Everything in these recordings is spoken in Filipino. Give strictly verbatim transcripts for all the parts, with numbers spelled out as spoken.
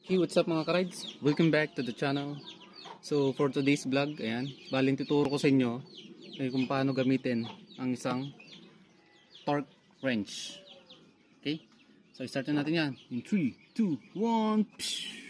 Hey, what's up mga ka-rides? Welcome back to the channel. So for today's vlog, ayan, baling tuturo ko sa inyo eh, kung paano gamitin ang isang torque wrench. Okay? So start na natin yan. In three, two, one, psh!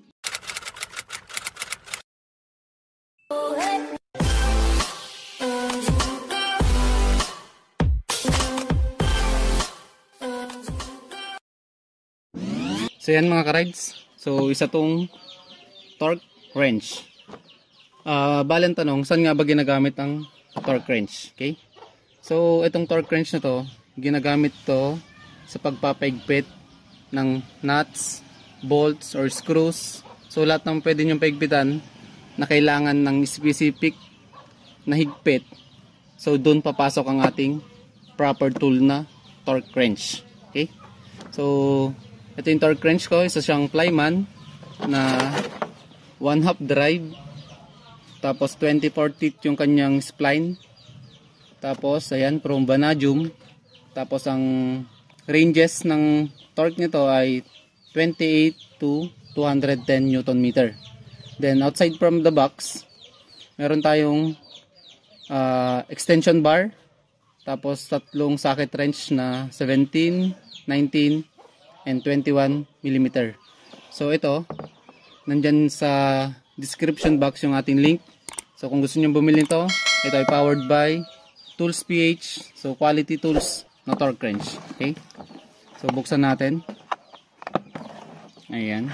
So yan mga ka-rides. So isa tong torque wrench. Uh, Balang tanong, saan nga ba ginagamit ang torque wrench? Okay? So itong torque wrench na to, ginagamit to sa pagpapaigpit ng nuts, bolts, or screws. So lahat ng pwede nyong paigpitan na kailangan ng specific na higpit. So doon papasok ang ating proper tool na torque wrench. Okay? So ito yung torque wrench ko, isa siyang Flyman na one half drive, tapos twenty-four teeth yung kanyang spline, tapos ayan, chrome vanadium, tapos ang ranges ng torque nito ay twenty-eight to two hundred ten newton meter. Then outside from the box, meron tayong uh, extension bar, tapos tatlong socket wrench na seventeen, nineteen, and twenty-one millimeter. So ito, nandyan sa description box yung ating link. So kung gusto nyo bumili nito, ito ay powered by Tools P H. So quality tools na torque wrench. Okay? So buksan natin. Ayan.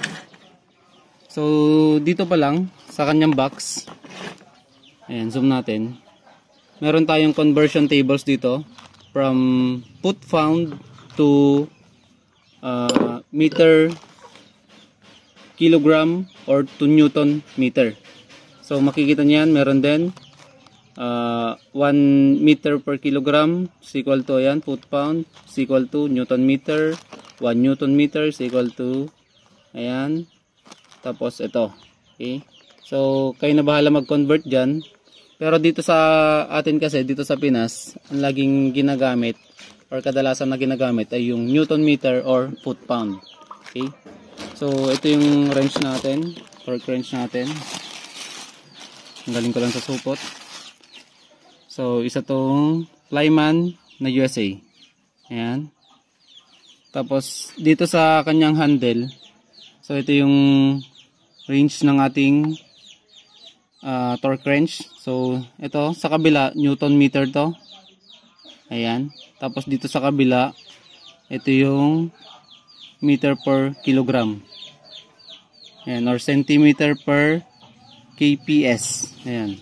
So dito pa lang sa kanyang box. Ayan, zoom natin. Meron tayong conversion tables dito from foot pound to Uh, meter, kilogram, or to newton meter. So makikita niyan, meron din uh, one meter per kilogram is equal to, ayan, foot pound is equal to newton meter, one newton meter is equal to, ayan, tapos ito. Okay? So kayo na bahala mag-convert dyan. Pero dito sa atin kasi, dito sa Pinas, ang laging ginagamit or kadalasan na ginagamit ay yung newton meter or foot pound. Okay? So ito yung wrench natin, torque wrench natin. Galing ko lang sa supot. So isa tong Flyman na U S A. Ayan. Tapos dito sa kanyang handle, so ito yung range ng ating uh, torque wrench. So ito sa kabila, newton meter to. Ayan. Tapos dito sa kabila, ito yung meter per kilogram. Ayan, or centimeter per K P S. Ayan.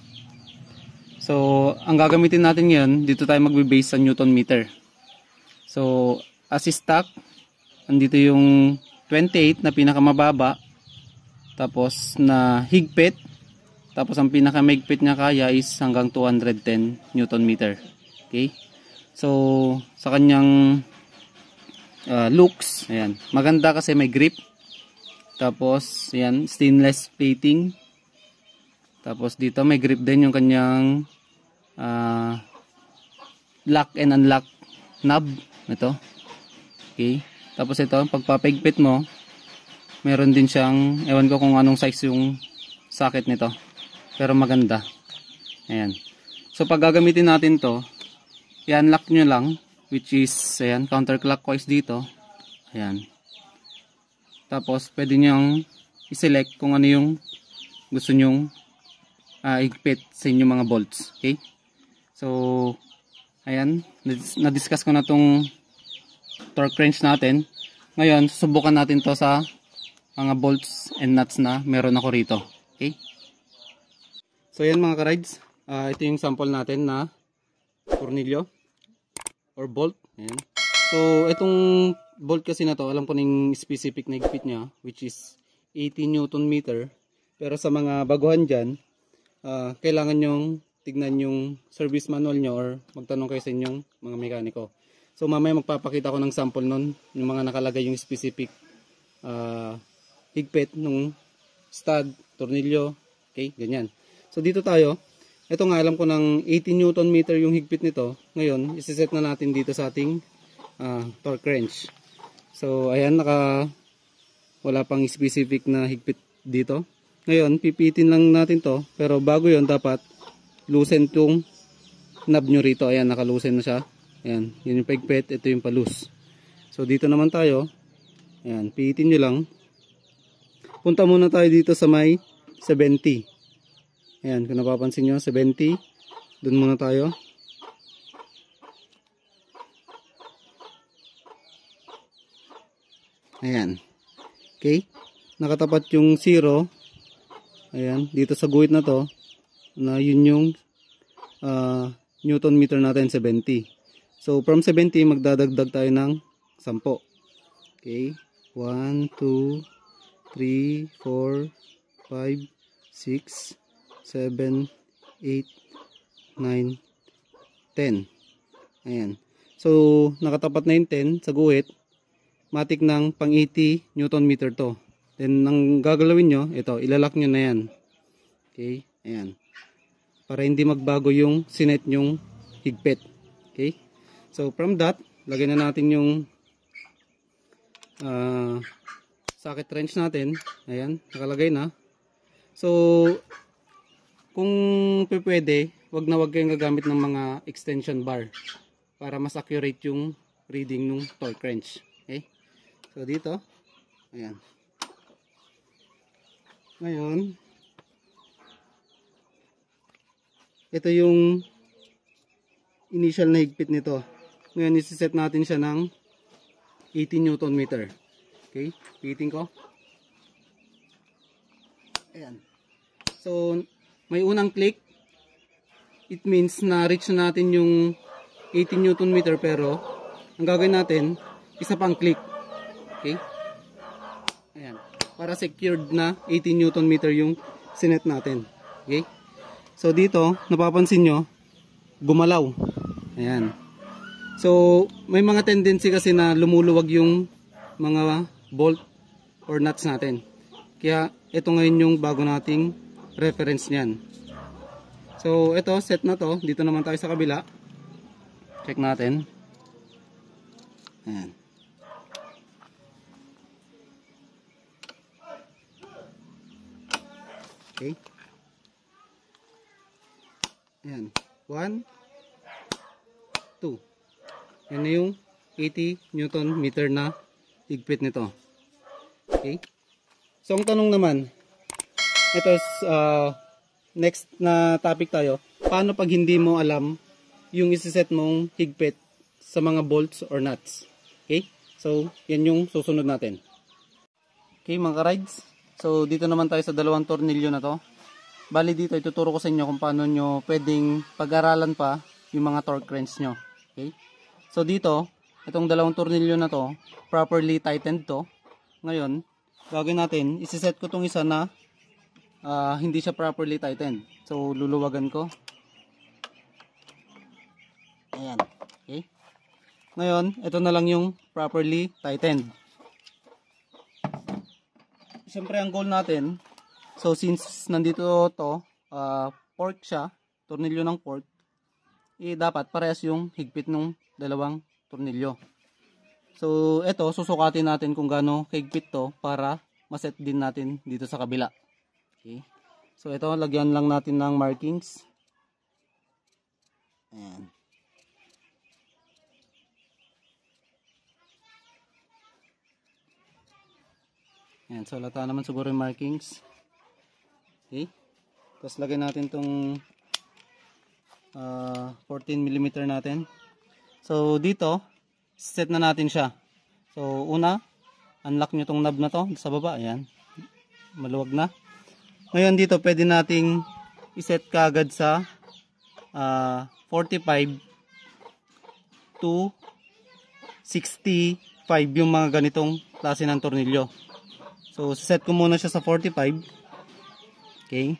So, ang gagamitin natin ngayon, dito tayo magbe-base sa newton meter. So, as stock, andito yung twenty-eight na pinakamababa. Tapos na higpit. Tapos ang pinakamahigpit niya kaya is hanggang two hundred ten newton meter. Okay? So, sa kanyang uh, looks, ayan, maganda kasi may grip. Tapos, ayan, stainless plating. Tapos dito may grip din yung kanyang uh, lock and unlock knob. Ito. Okay. Tapos ito, pagpapigpit mo, meron din siyang, ewan ko kung anong size yung socket nito. Pero maganda. Ayan. So, pag gagamitin natin to, i-unlock nyo lang, which is, ayan, counterclockwise dito. Ayan. Tapos, pwede nyong i-select kung ano yung gusto nyong uh, higpit sa inyong mga bolts. Okay? So, ayan, na-discuss ko na tong torque wrench natin. Ngayon, susubukan natin to sa mga bolts and nuts na meron ako rito. Okay? So, ayan mga ka-rides. Uh, ito yung sample natin na tornilyo or bolt. Ayan. So itong bolt kasi na to, alam ko ng specific na higpit niya, which is eighty newton meter. Pero sa mga baguhan dyan, uh, kailangan nyong tignan yung service manual nyo or magtanong kayo sa inyong mga mekaniko. So mamaya magpapakita ko ng sample nun, yung mga nakalagay yung specific uh, higpit ng stud, tornilyo. Okay, ganyan. So dito tayo. Ito nga, alam ko ng eighty newton meter yung higpit nito. Ngayon, isiset na natin dito sa ating uh, torque wrench. So, ayan, naka Wala pang specific na higpit dito. Ngayon, pipitin lang natin to. Pero bago yon dapat loosen tong knob nyo rito. Ayan, nakalusen na siya. Ayan, yun yung paigpit. Ito yung palus. So, dito naman tayo. Ayan, pihitin nyo lang. Punta muna tayo dito sa may seventy. Ayan, kung napapansin nyo, seventy. Doon muna tayo. Ayan. Okay. Nakatapat yung zero. Ayan, dito sa guhit na to, na yun yung uh, Newton meter natin, seventy. So, from seventy, magdadagdag tayo ng ten. Okay. one, two, three, four, five, six, seven, eight, nine, ten. Ayan. So, nakatapat na yung ten sa guhit. Matik ng pang eighty Newton meter to. Then, ang gagalawin nyo, ito, ilalak nyo na yan. Okay. Ayan. Para hindi magbago yung sinet nyong higpit. Okay. So, from that, lagyan na natin yung uh, socket wrench natin. Ayan, nakalagay na. So, kung pwede, wag na wag kayong gagamit ng mga extension bar para mas accurate yung reading ng torque wrench. Okay? So, dito, ayan. Ngayon, ito yung initial na higpit nito. Ngayon, isi-set natin siya ng eighty Newton meter. Okay, pihitin ko. Ayan. So, may unang click. It means na reach na natin yung eighty Newton meter, pero ang gagawin natin, isa pang click. Okay? Ayan. Para secured na eighty Newton meter yung sinet natin. Okay? So, dito, napapansin nyo, gumalaw. Ayan. So, may mga tendency kasi na lumuluwag yung mga bolt or nuts natin. Kaya, ito ngayon yung bago nating reference niyan. So, ito, set na to. Dito naman tayo sa kabila. Check natin. Ayan. Okay. Ayan. one, two. Yan na yung eighty Newton meter na higpit nito. Okay. So, ang tanong naman, ito is uh, next na topic tayo. Paano pag hindi mo alam yung isiset mong higpit sa mga bolts or nuts? Okay. So, yan yung susunod natin. Okay mga ka-rides. So, dito naman tayo sa dalawang tornilyo na to. Bali dito, ituturo ko sa inyo kung paano nyo pwedeng pag-aralan pa yung mga torque wrench nyo. Okay? So dito, itong dalawang tornilyo na to, properly tightened to. Ngayon, gagawin natin, isiset ko tong isa na uh, hindi siya properly tightened. So, luluwagan ko. Ayan. Okay? Ngayon, ito na lang yung properly tightened. Siyempre, ang goal natin, so since nandito to, uh, fork siya, tornilyo ng fork, eh dapat parehas yung higpit ng dalawang tornilyo. So ito, susukatin natin kung gaano higpit to para maset din natin dito sa kabila. Okay. So ito, lagyan lang natin ng markings. Ayan. Ayan, so lata naman siguro yung markings. Okay. Tapos lagyan natin tong uh, fourteen millimeter natin. So dito, set na natin siya. So una, unlock nyo tong knob na to sa baba. Ayan. Maluwag na. Ngayon dito, pwede nating iset kaagad sa uh, forty-five to sixty-five yung mga ganitong klase ng tornilyo. So set ko muna siya sa forty-five. Okay.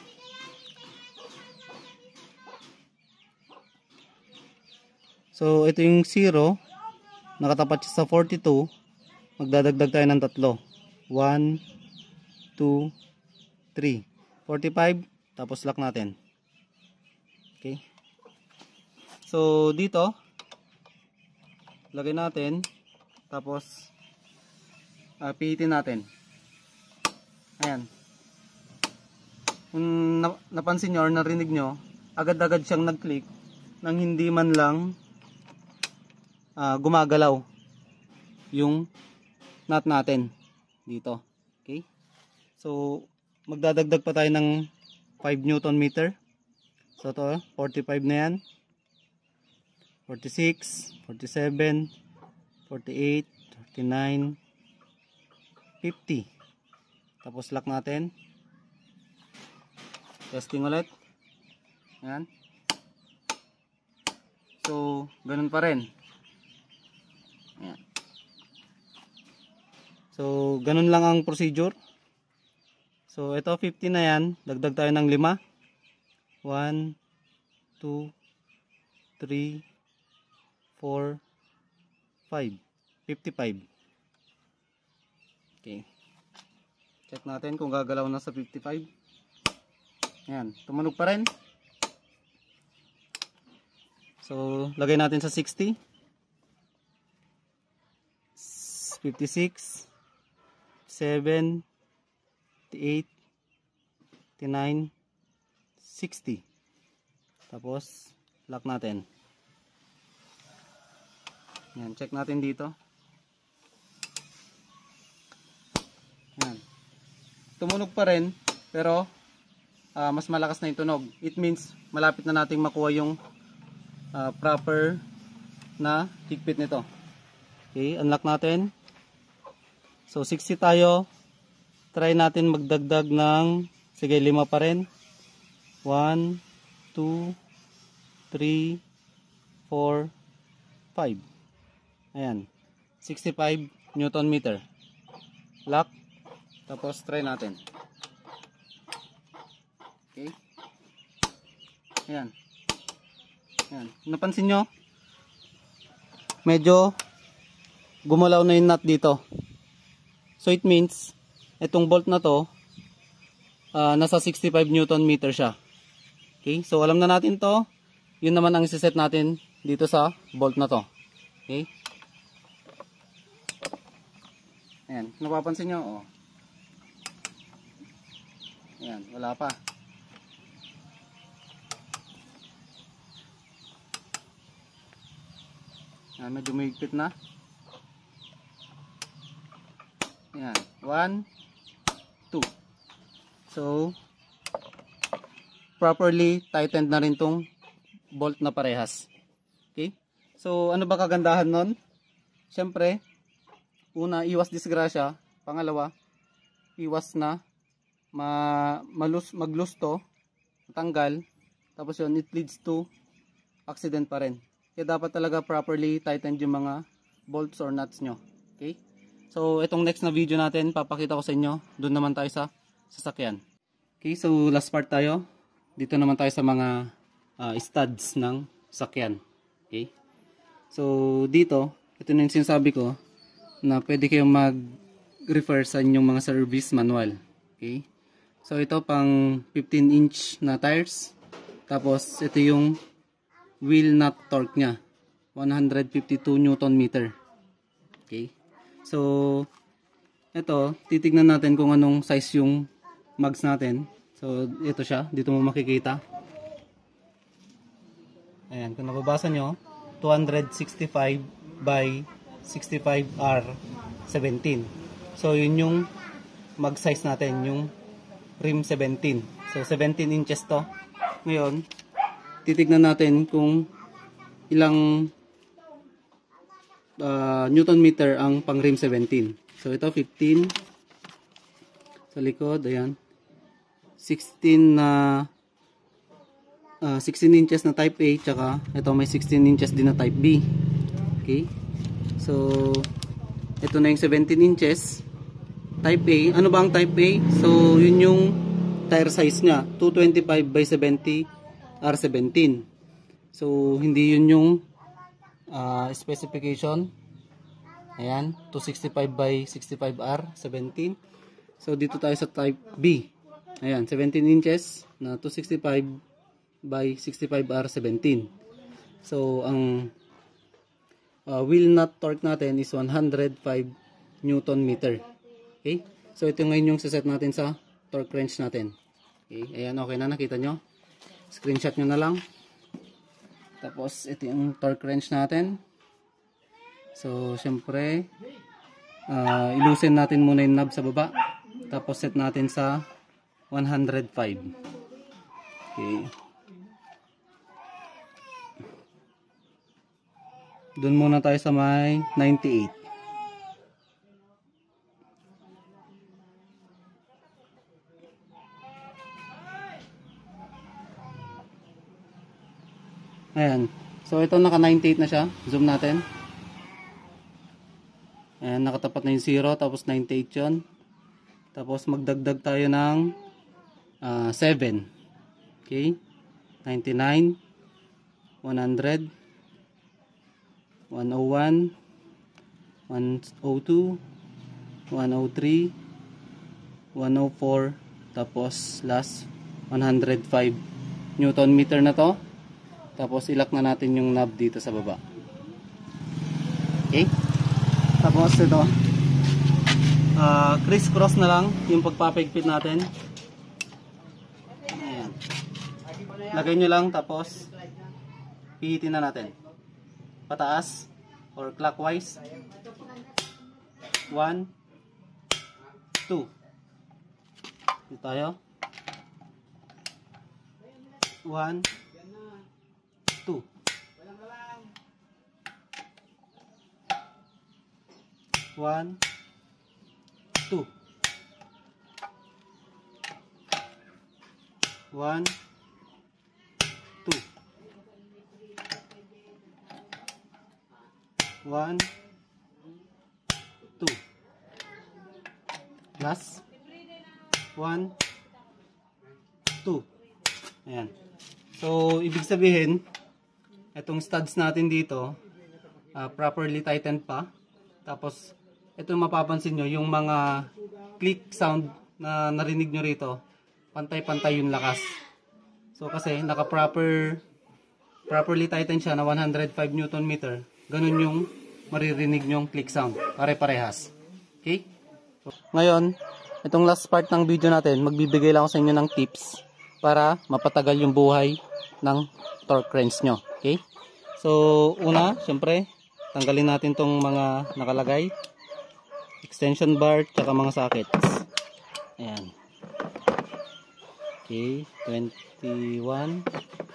So ito yung zero, nakatapat siya sa forty-two. Magdadagdag tayo ng tatlo. one, two, three. forty-five, tapos lock natin. Okay. So dito, lagay natin, tapos uh, pihitin natin. Ayan. Kung na, napansin nyo or narinig nyo, agad-agad siyang nag-click nang hindi man lang uh, gumagalaw yung nut natin dito. Okay? So, magdadagdag pa tayo ng five newton meter. So, ito, forty-five na yan. forty-six, forty-seven, forty-eight, forty-nine, fifty. Tapos lock natin. Testing ulit. Ayan. So, ganun pa rin. Ayan. So, ganun lang ang procedure. So, ito fifty na yan. Dagdag tayo ng lima. one, two, three, four, five. fifty-five. Okay. Check natin kung gagalaw na sa fifty-five. Ayan. Tumunog pa rin. So, lagay natin sa sixty. fifty-six. seven. eight. nine. sixty. Tapos, lock natin. Yan, check natin dito. Yan. Tumunog pa rin, pero uh, mas malakas na yung tunog. It means, malapit na nating makuha yung uh, proper na higpit nito. Okay, unlock natin. So, sixty tayo. Try natin magdagdag ng, sige, lima pa rin. one, two, three, four, five. Ayan. sixty-five newton meter. Lock. Tapos try natin. Okay. Ayan. Ayan. Napansin nyo? Medyo gumalaw na yung nut dito. So it means, itong bolt na to, uh, nasa sixty-five newton meter siya. Okay. So alam na natin to. Yun naman ang isiset natin dito sa bolt na to. Okay. Ayan, napapansin nyo, oh. Ayan, wala pa. Ayan, medyo mahigpit na. Ayan, one, two. So, properly tightened na rin tong bolt na parehas. Okay? So, ano ba kagandahan nun? Siyempre, una, iwas disgrasya. Pangalawa, iwas na ma malus maglusto, matanggal. Tapos yun, it leads to accident pa rin. Kaya dapat talaga properly tighten yung mga bolts or nuts nyo. Okay? So, itong next na video natin, papakita ko sa inyo. Doon naman tayo sa sasakyan. Okay, so last part tayo. Dito naman tayo sa mga uh, studs ng sasakyan. Okay? So, dito, ito na yung sinasabi ko, na pwede kayong mag-refer sa inyong mga service manual. Okay? So, ito pang fifteen inch na tires. Tapos, ito yung wheel nut torque nya. one hundred fifty-two newton meter. Okay? So, ito, titignan natin kung anong size yung mags natin. So, ito siya. Dito mo makikita. Ayan, kung nababasa nyo, two sixty-five by sixty-five R seventeen. So, yun yung mag size natin, yung rim seventeen. So, seventeen inches to. Ngayon, titignan natin kung ilang uh, newton meter ang pang rim seventeen. So, ito fifteen. Sa likod, ayan. sixteen na uh, uh, sixteen inches na type A, tsaka ito may sixteen inches din na type B. Okay? So, ito na yung seventeen inches type A. Ano ba ang type A? So, yun yung tire size niya, two twenty-five by seventy R seventeen. So, hindi yun yung uh, specification. Ayan, two sixty-five by sixty-five R seventeen. So, dito tayo sa type B. Ayan, seventeen inches na two sixty-five by sixty-five R seventeen. So, ang uh, wheel nut torque natin is one hundred five Newton meter. Okay? So ito ngayon yung set natin sa torque wrench natin. Okay? Ayan, okay na, nakita nyo. Screenshot nyo na lang. Tapos ito yung torque wrench natin. So syempre, uh, ilusin natin muna yung knob sa baba. Tapos set natin sa one hundred five. Okay. Doon muna tayo sa may ninety-eight. Ayan. So ito naka ninety-eight na siya. Zoom natin. Ayan, nakatapat na yung zero. Tapos ninety-eight yun. Tapos magdagdag tayo ng uh, seven. Okay. ninety-nine. one hundred. one oh one, one oh two, one oh three, one oh four, tapos last one hundred five Newton meter na to. Tapos ilak na natin yung knob dito sa baba. Okay? Tapos ito, uh, criss-cross na lang yung pagpapigpit natin. Ayan. Lagay nyo lang, tapos pihitin na natin. Pataas or clockwise. one, two. Dito tayo. one, two. one, two. one, two. one, two. Last. one, two. Ayan. So, ibig sabihin, itong studs natin dito, uh, properly tightened pa. Tapos, ito mapapansin nyo, yung mga click sound na narinig nyo rito, pantay-pantay yung lakas. So, kasi naka-proper, properly tightened siya na one hundred five Newton meter. Ganun yung maririnig nyong click sound. Pare-parehas. Okay? So, ngayon, itong last part ng video natin, magbibigay lang ako sa inyo ng tips para mapatagal yung buhay ng torque wrench nyo. Okay? So, una, syempre, tanggalin natin tong mga nakalagay. Extension bar, tsaka mga sockets. Ayan. Okay, twenty-one.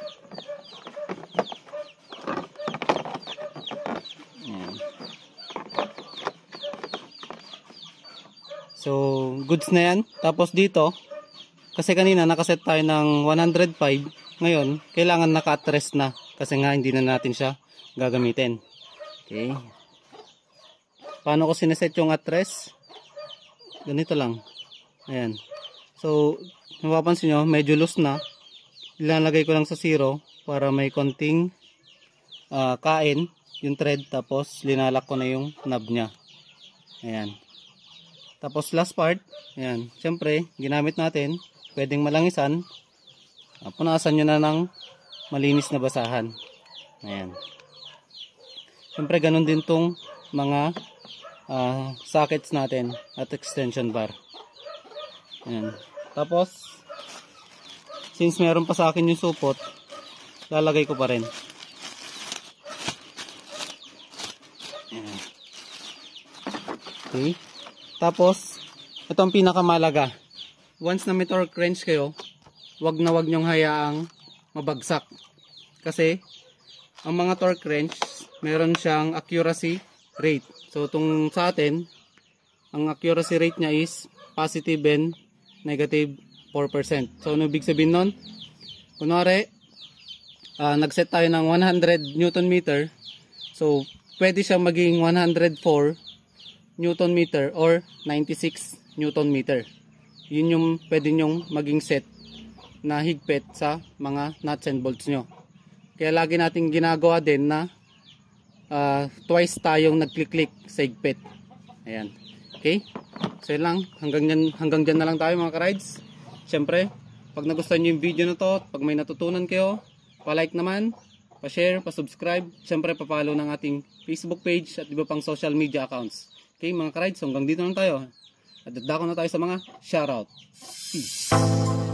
So, goods na yan. Tapos dito, kasi kanina nakaset tayo ng one hundred five. Ngayon, kailangan naka-address na. Kasi nga, hindi na natin siya gagamitin. Okay. Paano ko sineset yung address? Ganito lang. Ayan. So, napapansin nyo, medyo loose na. Ilalagay ko lang sa zero para may konting uh, kain yung thread. Tapos, linalak ko na yung knob niya. Ayan. Tapos last part, ayan, syempre, ginamit natin, pwedeng malangisan, uh, punasan nyo na ng malinis na basahan. Ayan. Syempre, ganun din tong mga uh, sockets natin at extension bar. Ayan. Tapos, since meron pa sa akin yung supot, lalagay ko pa rin. Ayan. Okay. Tapos, ito ang pinakamalaga. Once na may torque wrench kayo, wag na wag nyong hayaang mabagsak. Kasi, ang mga torque wrench, meron siyang accuracy rate. So, itong sa atin, ang accuracy rate niya is positive and negative four percent. So, ano ibig sabihin nun? Kunwari, uh, nag-set tayo ng one hundred Newton meter. So, pwede siya maging one hundred four Newton meter or ninety-six Newton meter. Yun yung pwede nyong maging set na higpit sa mga nuts and bolts nyo. Kaya lagi natin ginagawa din na uh, twice tayong nagklik-click sa higpit. Ayan. Okay? So yun lang. Hanggang dyan, hanggang dyan na lang tayo mga ka-rides. Siyempre, pag nagustuhan nyo yung video na to, pag may natutunan kayo, pa-like naman, pa-share, pa-subscribe. Siyempre, pa-follow ng ating Facebook page at iba pang social media accounts. Okay mga ka-rides, hanggang dito lang tayo. At dadako na tayo sa mga shoutout. Peace.